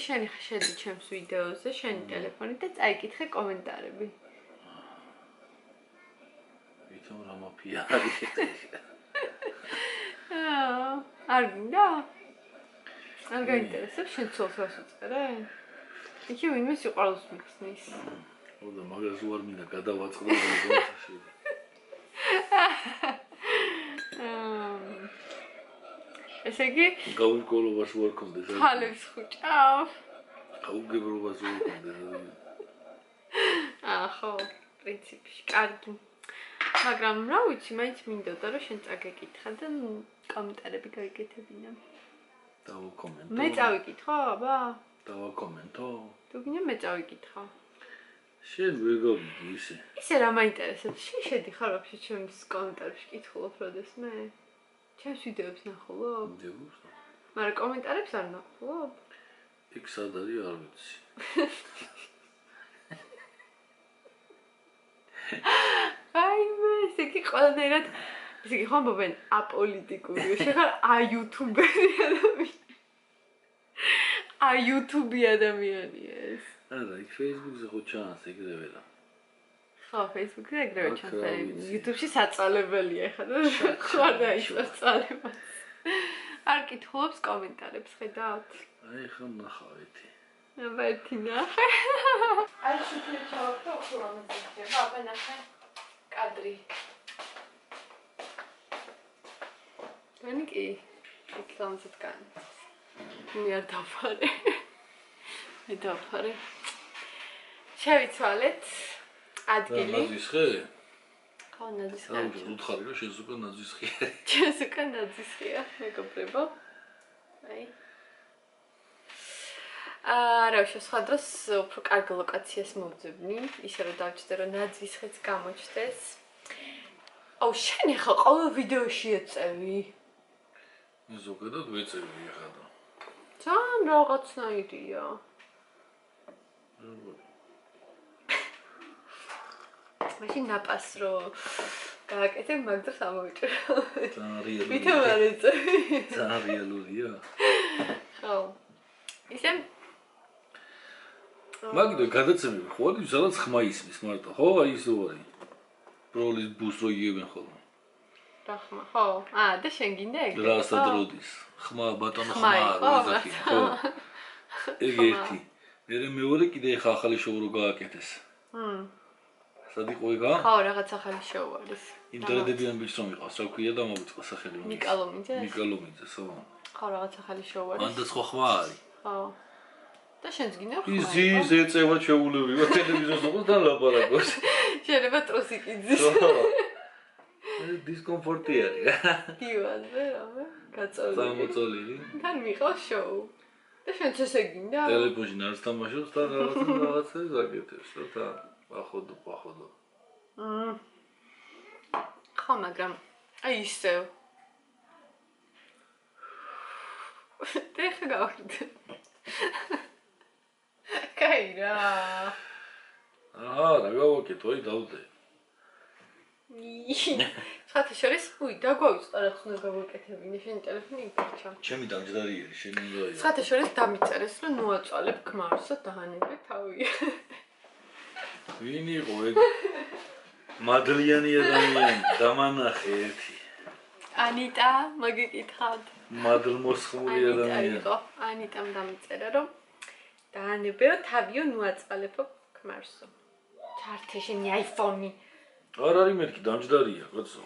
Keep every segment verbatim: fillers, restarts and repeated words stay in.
შენი შედი ჩემს ვიდეოზე, შენი ტელეფონით და წაიკითხე კომენტარები. ვითომ რა მაფიარი ხეთია. აა, არ გინდა? არ გაინტერესებს შენ ცოლს რას უწერე? იქი ვინმე სიყვარულს მიხსნის. ოდა მაგას უარ მინდა გადავაწყდო ზოგადად. ესე იგი გაუგებრობას უარ კონდეს. ხალებს ხუჭავ. გაუგებრობას უარ კონდეს. აა ხო, პრინციპში კარგი. მაგრამ რა ვიცი, მაინც მინდოდა რომ შენ წაგეკითხა და კომენტარები გაიგეთებინა. დავაკომენტო. მე წავიკითხო, აბა? დავაკომენტო. თუ გინდა მე წავიკითხო. შენ ვერ გავიგე ისე. ისე რა მაინტერესებს? შენ შედიხარ ვაფშე ჩემს კომენტარებში კითხულობ როდესმე? ჩემს ვიდეოებს ნახულობ? ვიდეოებს? მაგრამ კომენტარებს არ ნახულობ? იქ სად არის არ ვიცი. აი მე ესე იგი ყველანაირად ესე იგი ხომ ბობენ აპოლიტიკური შეხარ აი იუთუბერი ადამიანი. აი იუთუბი ადამიანია ეს. არა, იქ Facebook-ზე ხო ჩანს ეგრევე რა. ხო, Facebook-ზე ეგრევე ჩანს. YouTube-ში საწალებელია ხა და ხარ დაიწყოს წალებას. არ კითხულობს კომენტარებს ხედავთ? აი ხა ნახავეთი. აბა ერთი ნახე. აი შუქი ჩავახო ხოლმე ძება, აბა ნახე კადრი. განი კი ეკლამზეთ კანი. მე არ დავფარე. მე დავფარე. შევიცვალეთ ადგილი. ნაზის ხე? ხო, ნაზის ხე. რა უთხარი რომ შენს უკან ნაზის ხეა. შენს უკან ნაზის ხეა, მეგობრებო. აი. აა, რა ვშო, სხვა დროს უფრო კარგ ლოკაციას მოვძებნი, ისე რომ დავჭდე რომ ნაზის ხეც გამოჩნდეს. აუ, შენ ახლა ყოველ ვიდეოში ეწევი. მე ზოგადად ვეწევი ახლა და. ძალიან რაღაცნაირია. მაშინ ნაპას რო გააკეთებ, მაგ დროს ამოვიჭრო. ძალიან რეალურია. ვითომ არ ეწევი? ძალიან რეალურია. ხო. ისე მაგდო გადაცემები ხო არის სადაც ხმა ისმის მარტო ხო აი ის რო არის ბროლის ბუს რო იგებენ ხოლმე რა ხმა ხო აა და შენ გინდა ეგ რასა დროდის ხმა ბატონო ხმა როზაკი ხო ეგ ერთი მე მეორე კიდე ხა ახალი შოუ რო გააკეთეს ჰმ სად იყო ეგა ხო რაღაც ახალი შოუ არის ინტერნეტიდან ბიჭს რომ იყავს რა ქვია და მოვიწყო სახელი რომ მიკალომიძე მიკალომიძე ხო ხო რაღაც ახალი შოუ არის ანდა სხვა ხმა არის ხო და შენს გინდა ხმა ის ეწევა შეუულებრივად ტელევიზორს ნახოს და ლაპარაკობს შეიძლება ტროსიკიძის დისკომფორტი არის რა დივანზე რამე გაწოლილი გამოწოლილი თან მიყავს შოუ და შენც ესე გინდა ტელეფონში ნარს თამაშობს და რაღაცა რაღაცა ზაკეთებს და თა ახოდო ახოდო მმ ხო მაგრამ აი ისე და ხა გავხდე კაი რა აა რა გავაკეთო აი დავდე ხათა შორის უი დაგვაიწყა რა ხნა გავაკეთებინე შენ ტელეფონი იგარჩა ჩემი დამჯდარიერი შენ უნდა იყო ხათა შორის დამიწერეს რომ ნუაწვალებ ქმარსო დაანებე თავი ვინ იყო ეგ მადლიანი ადამიანი დამანახე ერთი ანიტა მაგიკითხავთ მადლმოსხმული ადამიანი იყო ანიტამ დამიწერა რომ დაანებეო თავიო ნუაწვალებო ქმარსო ჩართე შენი აიფონი არ არის მეთქი დამჯდარია კაცო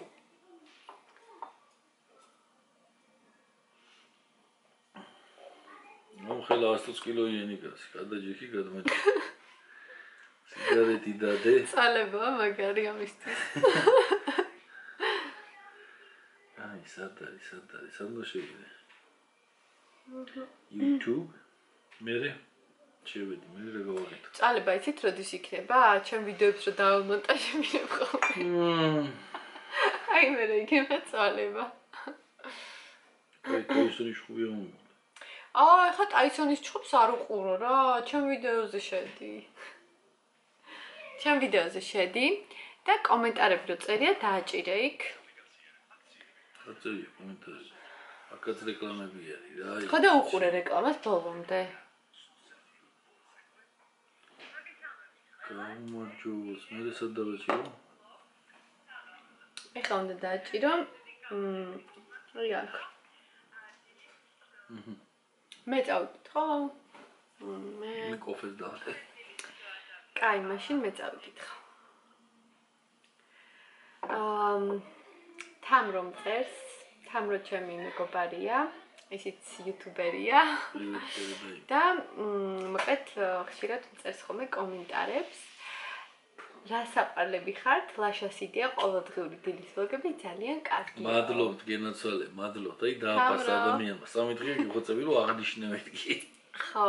ნუ ხელა ათი კილო იენიკას გადაჯექი გადმაჭი სიგარეტი დადე წალებო მაგარი ამისთვის აი სად არის სად არის სად მოშევიდე YouTube მერე შევედი მე რა გავაკეთე წალება იცით როდის იქნება ჩემ ვიდეოებს რო დავმონტაჟე მიყო აი მე რა იქნება წალება აი ტაისონის ხვია უნდა აი ხა ტაისონის ჩხუბს არ უყურო რა ჩემ ვიდეოზე შედი ჩემ ვიდეოზე შედი და კომენტარები რო წერია დააჭირე იქ აწერია კომენტარები აკაც რეკლამები არის რა ხო და უყურე რეკლამას ბოლომდე გამარჯვოს, მე სად დავაჭირო? ეხლა უნდა დააჭირო. მმ, აი აქ. აჰა. მე წავიდეთ ხო? მე მე კოფეს დავდე. კაი, მაშინ მე წავიდეთ ხო. ამ თამრომ წერს, თამრო ჩემი მეგობარია, ისიც იუთუბერია. და მოკლედ ხშირად წერს ხოლმე კომენტარებს. რა საყვარლები ხართ? ლაშას იდეა ყოველდღიური დილის ვლოგები ძალიან კარგია. მადლობთ გენაცვალე, მადლობთ. აი დააფასა ადამიანმა. სამი დღე გიხოცები რომ აღნიშნავ ეთქი. ხო.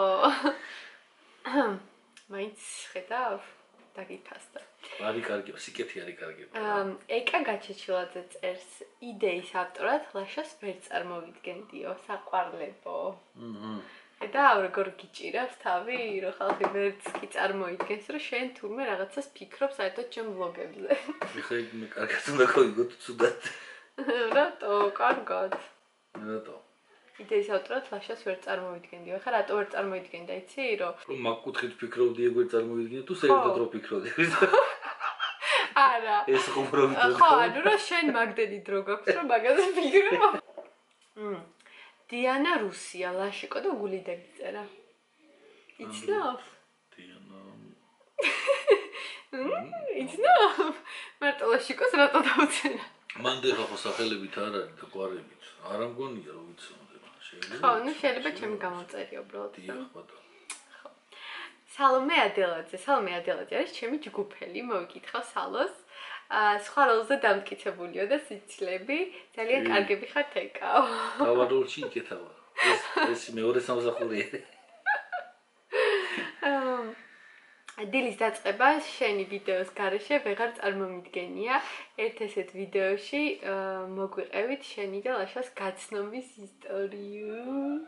მაინც ხედავ? დაგიფასდა. არი კარგია, სიკეთი არი კარგია. ეკა გაჩეჩილაძე წერს იდეის ავტორად ლაშას ვერ წარმოვიდგენდიო, საყვარლებო. აჰა. და როგორ გიჭირავს თავი, რომ ხალხი ვერც კი წარმოიდგენს, რომ შენ თურმე რაღაცას ფიქრობ საერთოდ ჩემ ვლოგებზე. ეხლა მე კარგად უნდა გავიგოთ ცუდად. რატო? კარგად. რატო? იდეის ავტორად ლაშას ვერ წარმოვიდგენდიო. ეხლა რატო ვერ წარმოიდგენდა, იცი, რომ რომ მაგ კუთხით ფიქრობდი, ეგ ვერ წარმოვიდგენდი, თუ საერთოდ რო ფიქრობდი. არა. ეს ხომ რო ვიტყვი. ხო, ანუ რომ შენ მაგდენი დრო გაქვს, რომ მაგაზე ფიქრობ. მმ. დიანა რუსია, ლაშიკო და გული დაგიწერა. იცნობ? დიანა. იცნობ? მარტო ლაშიკოს რატო დავწერა? მანდ ეხლა ხო სახელებით არ არის და გვარებით. არ ამგონია რომ ვიცნობდი, შეიძლება. ხო, ну შეიძლება ჩემი გამოწერია უბრალოდ. დიახ, ბატონო. ხო. სალომე ადელაძე, სალომე ადელაძე არის ჩემი ჯგუფელი, მოვიკითხავ სალოს. აა სხვა როლზე დამტკიცებულიო და სიცილები, ძალიან კარგები ხართ ეკაო. თავად როლში იკეთავა. ეს ეს მეორე სამსახურია. დილის დაწყება შენი ვიდეოს გარეშე ვეღარ წარმომიდგენია. ერთ ესეთ ვიდეოში მოგვიყევით შენი და ლაშას გაცნობის ისტორიუ.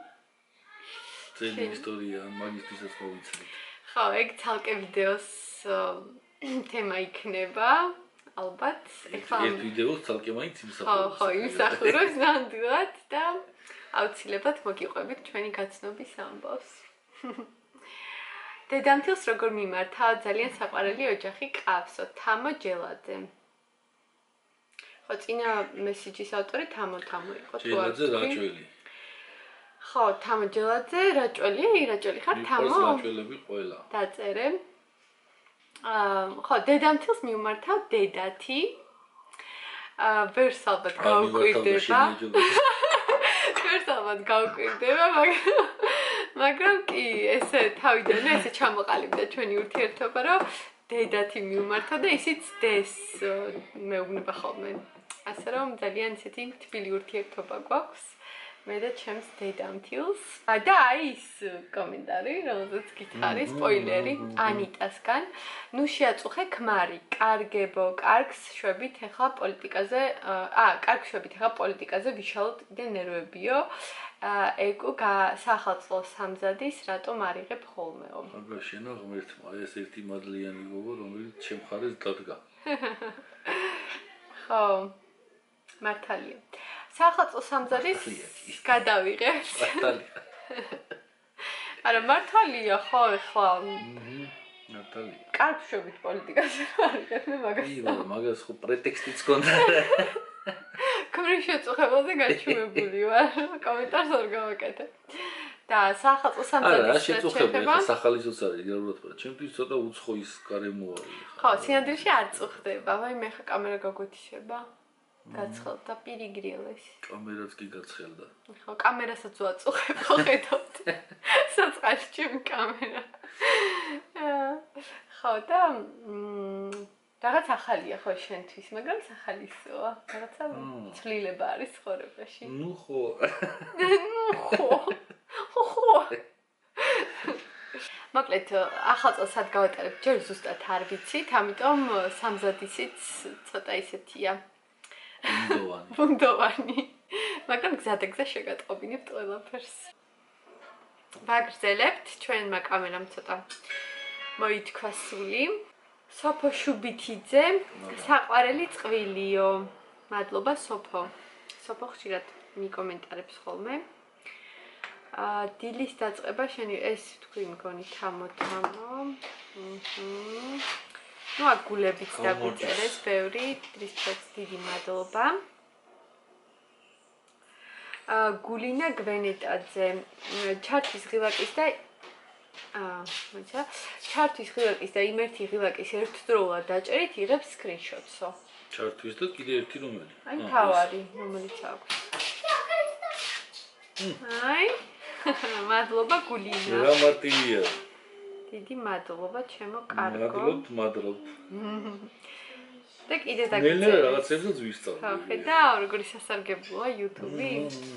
ძელი ისტორია, მაგისთვისაც მოვიცნით. ხო, ეგ ცალკე ვიდეოს თემა იქნება. ალბათ, ეხლა ერთ ვიდეოს ცალკე მაინც იმსახურებს. ხო, ხო, იმსახურებს ნამდვილად და აუცილებლად მოგიყვებით ჩვენი გაცნობის ამბავს. დედამთილს როგორ მიმართა? ძალიან საყვარელი ოჯახი ყავსო, თამო ჯელაძე. ხო, წინა მესიჯის ავტორი თამო თამო იყო, თუ არ ჯელაძე რაჭველი. ხო, თამო ჯელაძე რაჭველი, რაჭველი ხარ თამო? რაჭველები ყველა. დაწერე. აა, ხო, დედამთილს მიმართავ დედათი. აა, ვერს ალბათ გავუკვირდება. ვერს ალბათ გავუკვირდება, მაგრამ მაგრამ კი ესე თავიდანვე ესე ჩამოყალიბდა ჩვენი ურთიერთობა, რომ დედათი მიმართა და ისიც დეს მეუბნება ხოლმე. ასე რომ ძალიან ისეთი თბილი ურთიერთობა გვაქვს. მე და ჩემს დედამთილს. და აი ის კომენტარი, რომელზეც გითხარი, სპოილერი ანიტასგან. ნუ შეაწუხე ქმარი, კარგებო, კარგს შვებით ახლა პოლიტიკაზე, აა, კარგს შვებით ახლა პოლიტიკაზე ვიშალოთ კიდე ნერვებიო. ეგო სახალხო სამზადის რატომ არიღებ ხოლმეო? აგა შენა ღმერთმა, ეს ერთი მადლიანი გოგო, რომელიც ჩემ მხარეს დადგა. ხო. მართალია. სახალხო სამზადის გადავიღებთ. მართალია. არა, მართალია ხო ეხლა. აჰა. მართალია. კარგს შვებით პოლიტიკაზე არიღებ მე მაგას. იბა, მაგას ხო პრეტექსტიც გქონდა. ქმრის შეწუხებაზე გაჩვენებული ვარ. კომენტარს არ გავაკეთე. და სახალხო სამზადის არა, შეწუხება, სახალისოც არის, რეალურად, ჩემთვის ცოტა უცხო ის გარემო არის. ხო, სინამდვილეში არ წუხდება, ვაი მე ხა კამერა გაგვეთიშება. გაცხელდა პირიგრილეს. კამერაც კი გაცხელდა. ხო, კამერასაც ვაწუხებ, ხო ხედავთ. საწყალში ჩემი კამერა. ხო და რაღაც ახალია ხო შენთვის, მაგრამ სახალისოა. რაღაცა ცვლილება არის ცხოვრებაში. ნუ ხო. ნუ ხო. ხო ხო. მოკლედ, ახალ წელს სად გავატარებ, ჯერ ზუსტად არ ვიცით, ამიტომ სამზადისიც ცოტა ისეთია. ბუნდოვანი. ბუნდოვანი. მაგრამ გზადაგზა შეგატყობინებთ ყველაფერს. ვაგრძელებთ, ჩვენმა კამერამ ცოტა მოითქვა სული. სოფო შუბითიძე, საყვარელი წვილიო. მადლობა სოფო. სოფო ხშირად მიკომენტარებს ხოლმე. აა დილის დაწყება შენი ეს თქვი მგონი თამო თამო. აჰა. ნუ აგულებიც დაგვიწერეს ბევრი, რისთვისაც დიდი მადლობა. აა გულინა გვენეტაძე ჩართვის ღილაკის და აა მოიცა ჩართვის ღილაკის და იმ ერთი ღილაკის ერთდროულად დაჭერით იღებს სკრინშოტსო. ჩართვის და კიდე ერთი რომელი? აი თავარი, რომელიც აქვს. აი მადლობა გულინა. რა მარტივია. დიდი მადლობა ჩემო კარგო. მადლობთ, მადლობთ. და კიდე დაგვიწერეთ. ნელ-ნელა რაღაცებსაც ვისწავლე. ხო, ხედავ, როგორი სასარგებლოა YouTube-ი.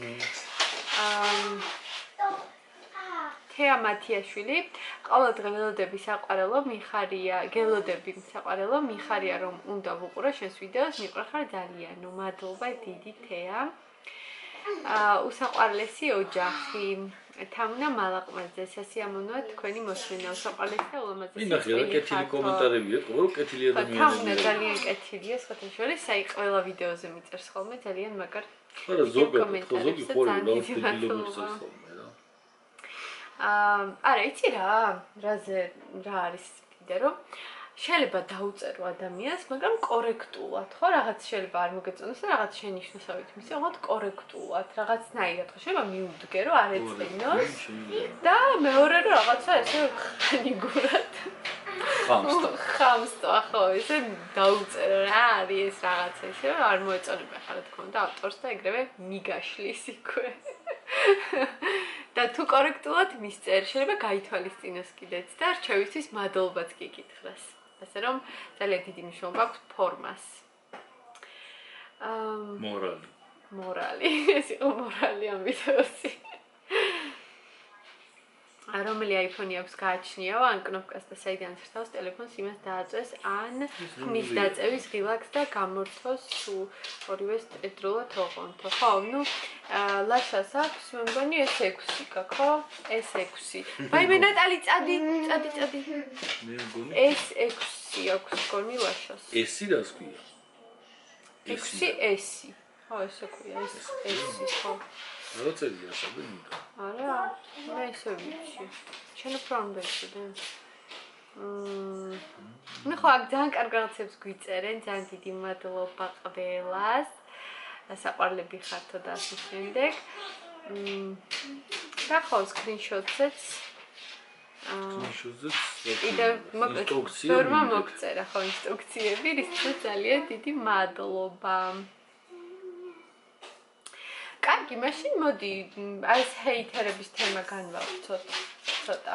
აა თეა მათიაშვილი, ყოველ დღე ველოდები საყვარელო, მიხარია, გელოდები საყვარელო, მიხარია რომ უნდა ვუყურო შენს ვიდეოს, მიყვარხარ ხარ ძალიანო. მადლობა დიდი თეა. აა უსაყვარლესი ოჯახი. თამუნა მალაყმაძე, სასიამოვნოა თქვენი მოსმენა, უსაყვარლესი და ულამაზესი. მინახე რა კეთილი კომენტარებია, ყოველ კეთილი ადამიანები. თამუნა ძალიან კეთილია, სხვათა შორის, აი ყველა ვიდეოზე მიწერს ხოლმე ძალიან მაგარ. არა ზოგადად, ხო ზოგი ხوارი ლაუსტილობი წერს ხოლმე რა. აა, არა, იცი რა, რაზე რა არის კიდე რომ შეიძლება დაუწერო ადამიანს, მაგრამ კორექტულად, ხო, რაღაც შეიძლება არ მოგეწონოს და რაღაც შენიშვნებებით მისცე, უბრალოდ კორექტულად, რაღაცნაირად, ხო, შეიძლება მიუდგერო, არ ეწინოს და მეორე რომ რაღაცა ესე ხანიგურად ხამსტა. ხამსტა, ხო, ესე დაუწერო რა არის ეს რაღაცა, ესე არ მოეწონება ხარ რა თქმა უნდა ავტორს და ეგრევე მიგაშლის იქვე. და თუ კორექტულად მისწერ, შეიძლება გაითვალისწინოს კიდეც და რჩევისთვის მადლობაც გიკითხრას. ასე რომ ძალიან დიდი მნიშვნელობა აქვს ფორმას. აა მორალი. მორალი, ეს იყო მორალი ამ ვიდეოში. რომელი iPhone-ი აქვს გააჩნიაო, ან კნოპკას და საიდან წერტავს ტელეფონს იმას დააწვეს, ან ხმის დაწევის ღილაკს და გამორთოს თუ ორივეს ერთდროულად ოღონდ. ხო, ნუ ლაშას აქვს, მე მგონი ეს ექვსი გაქვს, ხო? ეს ექვსი. ვაიმე ნატალი, წადი, წადი, წადი. მე მგონი ეს ექვსი აქვს მგონი ლაშას. ესი რას ქვია? ექვსი ესი. ხო, ესე ქვია, ეს ესი, ხო. რა წერია საბე მინდა? არა, მე ესე ვიცი. შენ უფრო არ უნდა იცოდე. მმ. ნუ ხო, აქ ძალიან კარგ რაღაცებს გვიწერენ, ძალიან დიდი მადლობა ყველას. საყვარლები ხართო და ასე შემდეგ. მმ. და ხო, სკრინშოტზეც სკრინშოტზეც კიდე ინსტრუქციები მოგწერა, ხო, ინსტრუქციები, რისთვის ძალიან დიდი მადლობა. კარგი, მაშინ მოდი ეს ჰეითერების თემა განვავრცოთ ცოტა.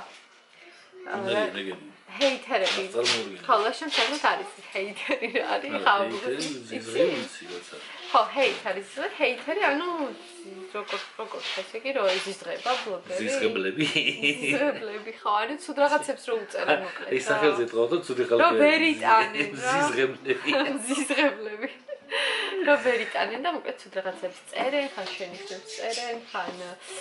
ჰეითერები. ხო, ლაშემ საერთოდ არის ჰეითერი რა არის? ჰეითერი ზიზღებიცი რაცა. ხო, ჰეითერი, ჰეითერი, ანუ როგორ როგორ ესე იგი რომ ეზიზღება ბლოგერი. ზიზღებლები. ზიზღებლები, ხო, არის ცუდ რაღაცებს რო უწერენ მოკლედ. ის სახელზე ეთქვა და ცუდი ხალხი. რო ვერიტანენ რა. ზიზღებლები. ზიზღებლები. რო ვერიტანენ და მოკლედ ცუდ რაღაცებს წერენ, ხან შენიშნებს წერენ, ხან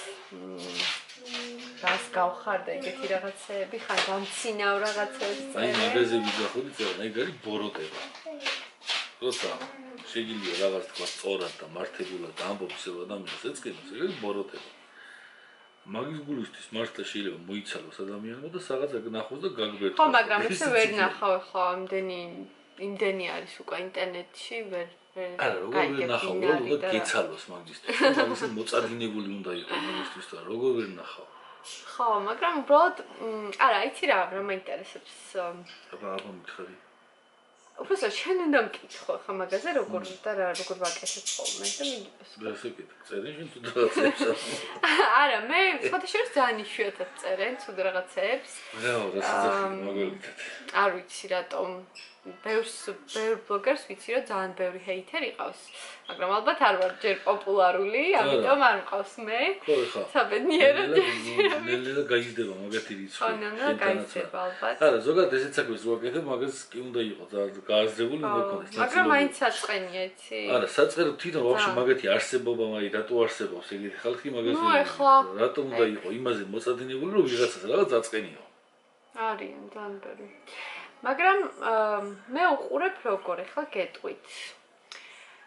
რას გავხარ და ეგეთი რაღაცეები, ხან გამცინავ რაღაცებს წერენ. აი მაგაზე ვიძახოდი წერენ, აი გარი ბოროტება. როცა შეიძლება რაღაც თქვა სწორად და მართებულად და ამბობს ადამიანს ეწყინოს, ეგ ბოროტება. მაგის გულისთვის მართლა შეიძლება მოიცალოს ადამიანმა და რაღაც ნახოს და გაგბერტოს. ხო, მაგრამ ესე ვერ ნახავ ხო, ამდენი იმდენი არის უკვე ინტერნეტში, ვერ არა, როგორ ვერ ნახავ, უბრალოდ გეცალოს მაგისთვის. მაგის მოწადინებული უნდა იყოს მაგისთვის და როგორ ვერ ნახავ. ხო, მაგრამ უბრალოდ არა, იცი რა, რა მაინტერესებს. აბა, აბა მითხარი. უბრალოდ შენ უნდა მკითხო ხა მაგაზე როგორ და რა როგორ ვაკეთებ ხოლმე და მიგიპოს. ესე კი, წერენ შენ თუ რაღაცებს. არა, მე სხვათა შორის ძალიან იშვიათად წერენ ცუდ რაღაცებს. რა, რასაც მაგალითად. არ ვიცი რატომ. ბევრს ბევრ ბლოგერს ვიცი რომ ძალიან ბევრი ჰეითერი ყავს, მაგრამ ალბათ არ ვარ ჯერ პოპულარული, ამიტომ არ მყავს მე. ხო, ხა. საბედნიეროდ. ნელ-ნელა გაიზრდება მაგათი რიცხვი. ხო, ნელ-ნელა გაიზრდება ალბათ. არა, ზოგადად ესეც საქმეს ვაკეთებ, მაგას კი უნდა იყოს გააზრებული უნდა იყოს. მაგრამ მაინც საწყენია, იცი? არა, საწყენო თვითონ ვაფშე მაგათი არსებობა, მაი რატო არსებობს ეგეთი ხალხი მაგაზე? ნუ ეხლა რატომ უნდა იყოს იმაზე მოწადინებული, რომ ვიღაცას რაღაც დაწყენიო? არიან ძალიან ბევრი. მაგრამ მე უყურებ როგორ ახლა გეტყვით.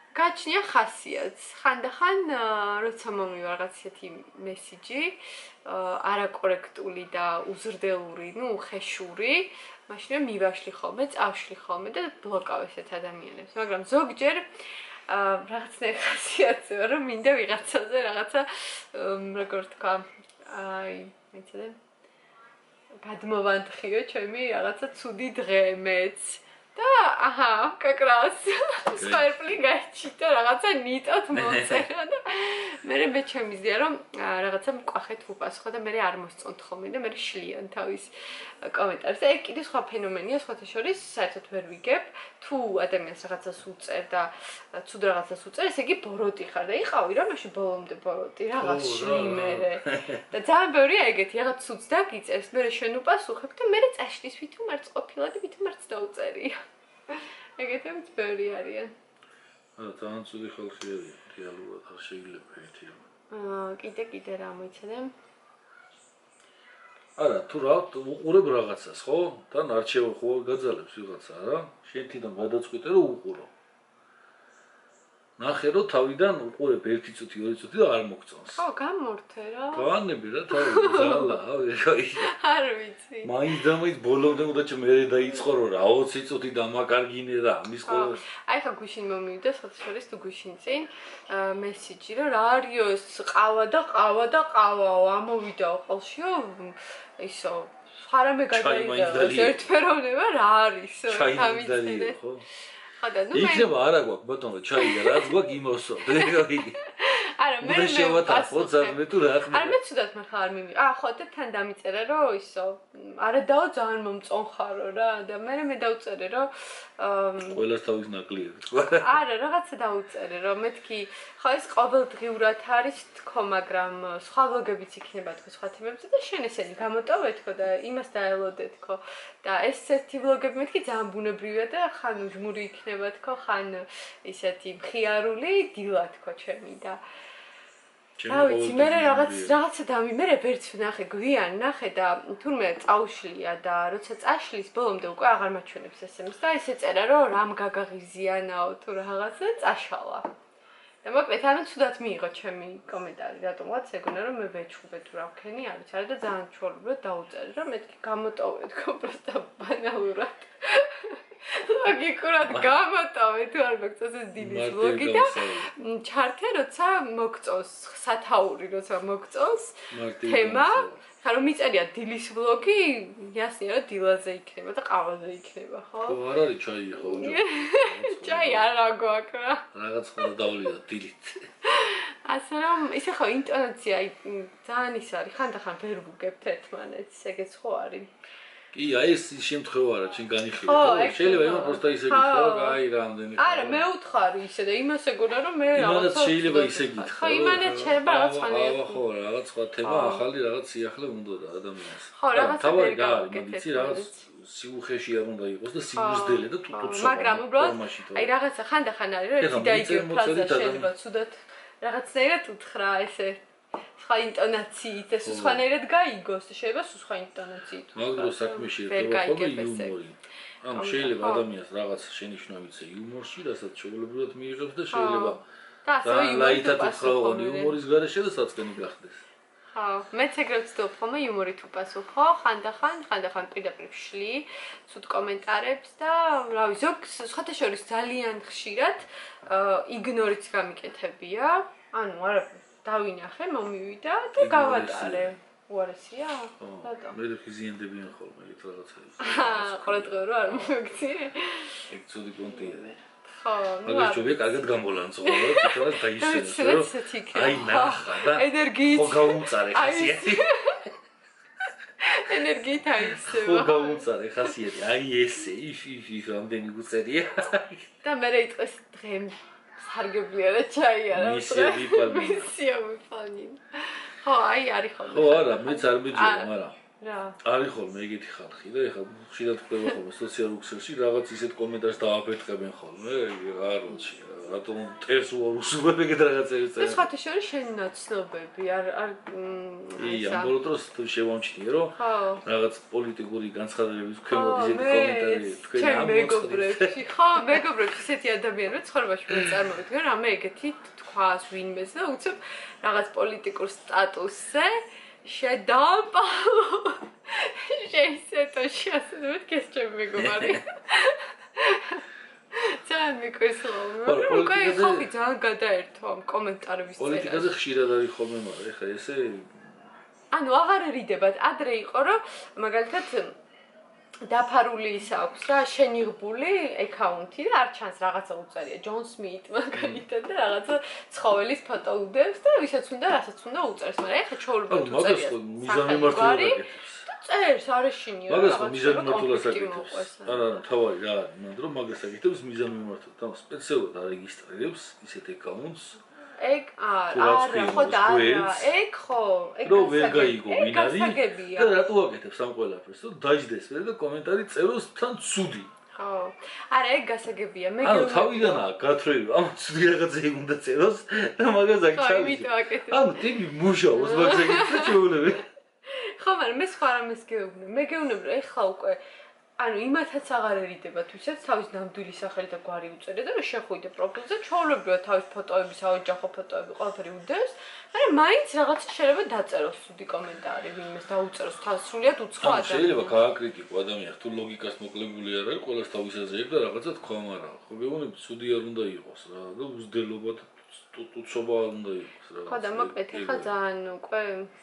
გაჩნია ხასიათს. ხანდახან როცა მომივა რაღაც ისეთი მესიჯი, არაკორექტული და უზრდელური, ну, ხეშური, მაშინ მივაშლი ხოლმე, წავშლი ხოლმე და ბლოკავ ესეთ ადამიანებს. მაგრამ ზოგჯერ რაღაცნაირ ხასიათზე ვარ, რომ მინდა ვიღაცაზე რაღაცა, როგორ თქვა, აი, მეცადე გადმოვანთხიო ჩემი რაღაცა ცუდი დღე მეც. და აჰა, კაკრას. სპაერპლი გაიჩიტა რაღაცა ნიტოთ მოწერა და მე მე ჩემიზია რომ რაღაცა მკვახეთ უპასხო და მე არ მოსწონთ ხოლმე და მე შლიან თავის კომენტარს. ეგ კიდე სხვა ფენომენია, სხვათა შორის საერთოდ ვერ ვიგებ. თუ ადამიანს რაღაცას უწერ და ცუდ რაღაცას უწერ, ესე იგი ბოროტი ხარ და იყავი რა მაშინ ბოლომდე ბოროტი რაღაც შლი მე. და ძალიან ბევრია ეგეთი, რაღაც ცუდს დაგიწერს, მე შენ უპასუხებ და მე წაშლის ვითომ არც ყოფილა და ვითომ არც დაუწერია. ეგეთებიც ბევრი არიან. არა, ძალიან ცუდი ხალხი არის, რეალურად არ შეიძლება ერთი. აა, კიდე კიდე რა მოიცადე? არა, თუ რა უყურებ რაღაცას, ხო? თან არჩევა ხო გაძალებს ვიღაცა, რა? შენ თვითონ გადაწყვიტე რომ უყურო. ნახე რომ თავიდან უყურებ ერთი წუთი, ორი წუთი და არ მოგწონს. ხო, გამორთე რა. გავანები რა თავი, ზალა, აი. არ ვიცი. მაინც და მაინც ბოლომდე უნდა ჩემ მე დაიწყო რომ რა ოცი წუთი დამაკარგინე და ამის ყოველ. აი ხა გუშინ მომივიდა სოციალისტ თუ გუშინ წინ მესიჯი რომ რა არისო ეს ყავა და ყავა და ყავაო ამოვიდაო ყოლშიო ისო ხარამე გადაიდა ერთფეროვნება რა არის ჩაიმდარიო ხო? ხოდა ნუ მე იქნება არა გვაქვს ბატონო ჩაი და რაც გვაქვს იმოსო. არა მე მე შევატახო ძაღლი თუ რა ხდება. არა მე ცუდად მე ხარ მიმი. აა ხო და თან დამიწერა რომ ისო არა დაო ძალიან მომწონხარო რა და მე მე დავწერე რომ ყველას თავის ნაკლია თქვა. არა რაღაცა დავწერე რომ მეთქი ხო ეს ყოველდღიურად არის თქო მაგრამ სხვა ვლოგებიც იქნება თქო სხვა თემებზე და შენ ესენი გამოტოვე თქო და იმას დაელოდე თქო და ეს ერთი ვლოგები მეთქი ძალიან ბუნებრივია და ხან ჟმური იქნება თქო ხან ისეთი მხიარული დილა თქო ჩემი და რა ვიცი მე რაღაც რაღაცა დამი მე ვერც ვნახე გვიან ნახე და თურმე წაუშლია და როცა წაშლის ბოლომდე უკვე აღარ მაჩვენებს ესემს და ესე წერა რომ რამ გაგაღიზიანაო თუ რაღაცა წაშალა და მოკლედ ანუ ცუდად მიიღო ჩემი კომენტარი რატომღაც ეგონა რომ მე ვეჩხუბე თუ რა ვქენი არ ვიცი არა და ძალიან ჩვეულებრივად დაუწერე რომ მეთქი გამოტოვე თქო პროსტა ბანალურად ლოგიკურად გამოტოვე თუ არ მოგწონს ეს დილის ვლოგი და ჩართე როცა მოგწონს სათაური როცა მოგწონს თემა ხა რომ მიწერია დილის ვლოგი იასია რომ დილაზე იქნება და ყავაზე იქნება ხო ხო არ არის ჩაი ხო ჩაი არა გვაქვს რა რაღაც ხოლმე დავლიდა დილით ასე რომ ისე ხო ინტონაცია ძალიან ის არის ხანდახან ვერ ვუგებთ ერთმანეთს ეგეც ხო არის კი, აი ეს შემთხვევა რა, ჩვენ განიხილეთ, ხო? შეიძლება იმას პროსტა ისე გითხრა, რომ აი რამდენი ხარ. არა, მე ვთხარი ისე და იმას ეგონა რომ მე რაღაცა იმანაც შეიძლება ისე გითხრა. ხო, იმანაც შეიძლება რაღაც ხანია. ხო, რაღაც სხვა თემა, ახალი რაღაც სიახლე უნდა და ადამიანს. ხო, რაღაც თავი გაარი, მაგიცი რაღაც სიუხეში არ უნდა იყოს და სიუზდელე და თუთუცო. მაგრამ უბრალოდ აი რაღაცა ხანდახან არის რომ ერთი დაიგებ ფაზა შეიძლება ცუდად რაღაცნაირად უთხრა ესე სხვა ინტონაციით, ეს სხვანაირად გაიგოს, შეიძლება სხვა ინტონაციით. მაგრამ საქმეში ერთობა ხოლმე იუმორი. ანუ შეიძლება ადამიანს რაღაც შენიშვნა მიცე იუმორში, რასაც შეუძლებლად მიიღებს და შეიძლება და ასევე ლაითად უთხრა იუმორის გარეშე და საწყენი გახდეს. ხო, მეც ეგრე ვცდილობ ხოლმე იუმორით უპასუხო, ხანდახან, ხანდახან პირდაპირ ვშლი ცუდ კომენტარებს და რავი, ზოგს სხვათა შორის ძალიან ხშირად იგნორიც გამიკეთებია. ანუ არა დავინახე, მომივიდა და გავატარე. უარესია? რატო? მე ხიზიენდებიან ხოლმე ეგ რაღაცები. აა, ყოველდღე რო არ მოგცი? ეგ ცუდი კონტია. ხო, ნუ არა. მაგრამ ეგ გამოლანცო ხოლმე, თვითონაც დაიშერე. აი ნახა და ენერგიით. ხო გაუწარე ხასიათი. ენერგიით აიქცევა. ხო გაუწარე ხასიათი. აი ესე, იფ იფ იფ რამდენი გუწერია. და მე რეიტყეს დღე სარგებლია და ჩაი არა. მისია ვიფალნი. მისია ვიფალნი. ხო, აი არის ხოლმე. ხო, არა, მეც არ მიჯერა, მაგრამ რა. არის ხოლმე ეგეთი ხალხი და ეხლა ხშირად ხდება ხოლმე სოციალურ ქსელში რაღაც ისეთ კომენტარს დააფეთქებენ ხოლმე, არ ვიცი რა. რატომ ტერს უარუსუბებ ეგეთ რაღაცებს ეს ხათი შორის შენი ნაცნობები არ არ ი ამ ბოლო დროს თუ შევამჩნიე რომ ხო რაღაც პოლიტიკური განცხადებების ქვემოთ ისეთი კომენტარი თქვენ ამ მეგობრებში ხო მეგობრებში ისეთი ადამიანები ცხოვრებაში ვერ წარმოვიდგენ რამე ეგეთი თქვას ვინმეს და უცებ რაღაც პოლიტიკურ სტატუსზე შედამპალო შეისეთოში ასე მეთქეს ჩემი მეგობარი ძალიან მიკრისლავ უკვე ხალხი ძალიან გადაერთო ამ კომენტარების წერაში პოლიტიკაზე ხშირად არის ხოლმე მაგრამ ეხლა ესე ანუ აღარ რიდებათ ადრე იყო რომ მაგალითად დაფარული ის აქვს რა შენიღბული აკაუნთი და არ ჩანს რაღაცა უწერია ჯონ სმით მაგალითად და რაღაცა ცხოველის ფოტო უდევს და ვისაც უნდა რასაც უნდა უწერს მაგრამ ეხლა ჩაოლობთ უწერია მიზანმიმართულად წერს არეშინია მაგას მიზანმიმართულად აკეთებს არა არა თავარი რა მანდ რომ მაგას აკეთებს მიზანმიმართულად და სპეციალურად არეგისტრირებს ისეთ აკაუნტს ეგ არა ხო და არა ეგ ხო ეგ რო ვერ გაიგო ვინ არის და რატო აკეთებს ამ ყველაფერს რომ დაждდეს და კომენტარი წეროს თან ცუდი ხო არა ეგ გასაგებია მე ანუ თავიდანაა გათრევი ამ ცუდი რაღაცები უნდა წეროს და მაგას აქ ჩავიდე ანუ ტიპი მუშაობს მაგას აკეთებს და შეულები ხო მაგრამ მე სხვა რამეს გეუბნე მე გეუბნები რომ ეხლა უკვე ანუ იმათაც აღარერიდებათ ვისაც თავის ნამდვილი სახელი და გვარი უწერია და რომ შეხვიდე პროფილზე ჩაოლებია თავის ფოტოები, საოჯახო ფოტოები, ყველაფერი უდევს, მაგრამ მაინც რაღაცა შეიძლება დაწეროს ცუდი კომენტარი, ვინმეს დაუწეროს თავს სრულიად უცხო ადამიანი. შეიძლება გააკრიტიკო ადამიანს, თუ ლოგიკას მოკლებული არ არის, ყველას თავის აზრია და რაღაცა თქვა მაგრამ ხო გეუბნები ცუდი არ უნდა იყოს რა და უზრდელობა და ტუტუცობა არ უნდა იყოს რა. ხო და მოკლედ ახლა ძალიან უკვე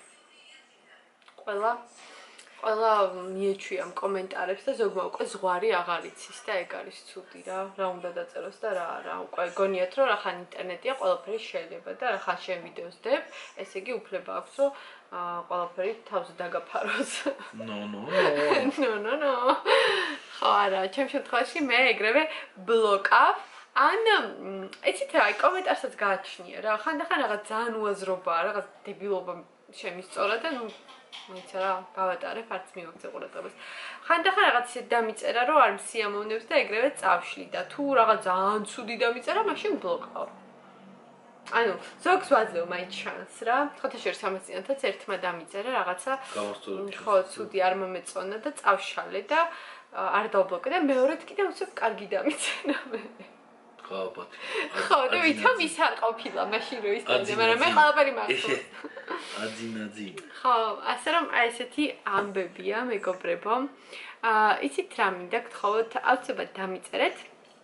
ყველა ყველა მიეჩვია ამ კომენტარებს და ზოგმა უკვე ზღვარი აღარ იცის და ეგ არის ცუდი რა რა უნდა დაწეროს და რა რა უკვე გონიათ რომ რა ხან ინტერნეტია ყველაფერი შეიძლება და რა ხან შენ ვიდეოს დებ ესე იგი უფლება აქვს რომ ყველაფერი თავზე დაგაფაროს ნო ნო ნო ნო ნო ხო არა ჩემ შემთხვევაში მე ეგრევე ბლოკავ ან ეცით რა კომენტარსაც გააჩნია რა ხანდახან რაღაც ძალიან უაზრობაა რაღაც დებილობა შემისწორა და ნუ მოიცა რა გავატარებ არც მივაქცე ყურადღებას ხანდახან რაღაც ისეთ დამიწერა რომ არ მსიამოვნებს და ეგრევე წავშლი და თუ რაღაც ძალიან ცუდი დამიწერა მაშინ ბლოკავ ანუ ზოგს ვაძლევ მაინც შანსს რა ხოთა შორს ამას წინათაც ერთმა დამიწერა რაღაცა ხო ცუდი არ მომეწონა და წავშალე და არ დავბლოკე და მეორედ კიდე უცებ კარგი დამიწერა მე ხაბათი ხო და ვითომ ის არ ყოფილა მაშინ რო ისწავლე მაგრამ მე ყველაფერი მართლა აძინაძი ხო ასე რომ აი ესეთი ამბებია მეგობრებო აა იცით რა მინდა გთხოვოთ აუცილებლად დამიწერეთ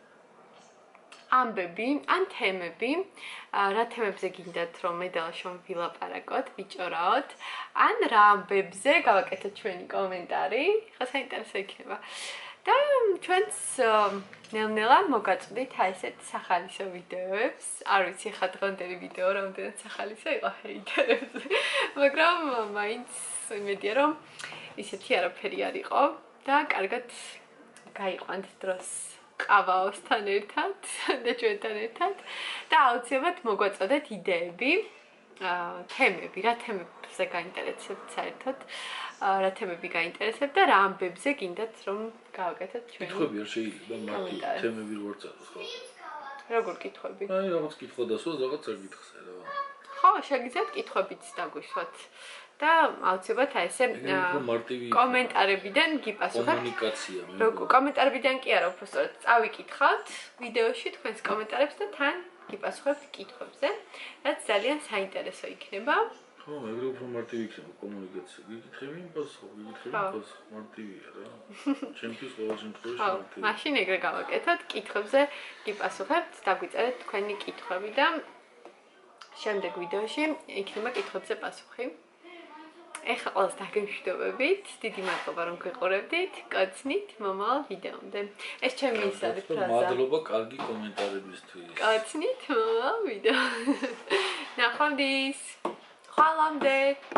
ამბები ან თემები რა თემებზე გინდათ რომ მე და შენ ვილაპარაკოთ ვიჭორაოთ ან რა ამბებზე გავაკეთოთ ჩვენი კომენტარი ხო საინტერესო იქნება და ჩვენს ნელ-ნელა მოგაწვდით აი ესეთ სახალისო ვიდეოებს. არ ვიცი ხა დღევანდელი ვიდეო რამდენად სახალისო იყო ჰეიტერებს. მაგრამ მაინც იმედია რომ ისეთი არაფერი არ იყო და კარგად გაიყვანთ დროს ყავაოსთან ერთად და ჩვენთან ერთად და აუცილებლად მოგვაწოდეთ იდეები, თემები, რა თემებზე გაინტერესებთ საერთოდ. რა თემები გაინტერესებთ და რა ამბებზე გინდათ რომ გავაკეთოთ ჩვენი. კითხვები არ შეიძლება მარტივ თემები რო არ წეროს ხო? როგორ კითხვები? აი რაღაც კითხვა დასვას რაღაც არ გითხსე რა. ხო, შეგიძლიათ კითხვებიც დაგვიშვათ და აუცილებლად აი ესე კომენტარებიდან გიპასუხებთ. კომუნიკაცია. როგორ კომენტარებიდან კი არა, უბრალოდ წავიკითხავთ ვიდეოში თქვენს კომენტარებს და თან გიპასუხებთ კითხვებზე, რაც ძალიან საინტერესო იქნება. ხო, ეგრე უფრო მარტივი იქნება კომუნიკაცია. გიკითხები იმპასუხო, გიკითხები იმპასუხო, მარტივია რა. ჩემთვის ყოველ შემთხვევაში მარტივია. მაშინ ეგრე გავაკეთოთ, კითხვებზე გიპასუხებთ, დაგვიწერეთ თქვენი კითხვები და შემდეგ ვიდეოში იქნება კითხვებზე პასუხი. ეხლა ყველას დაგემშვიდობებით, დიდი მადლობა რომ გვიყურებდით, კაცნით მომავალ ვიდეომდე. ეს ჩემი ის არის ფრაზა. მადლობა კარგი კომენტარებისთვის. კაცნით მომავალ ვიდეომდე. ნახვამდის. ხვალამდე.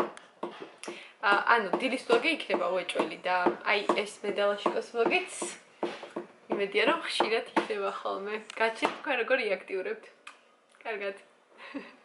ანუ დილის ვლოგი იქნება უეჭველი და აი ეს მედალაშკოს ვლოგიც იმედია რომ ხშირად იქნება ხოლმე. გაჩვენეთ თქვენ როგორ იაქტიურებთ. კარგად.